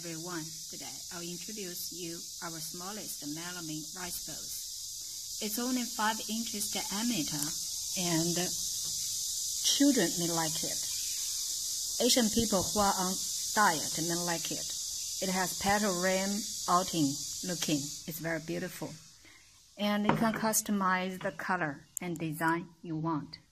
everyone. Today I'll introduce you our smallest melamine rice bowls. It's only 5 inches diameter and children may like it. Asian people who are on diet may like it. It has petal rim outing looking. It's very beautiful. And you can customize the color and design you want.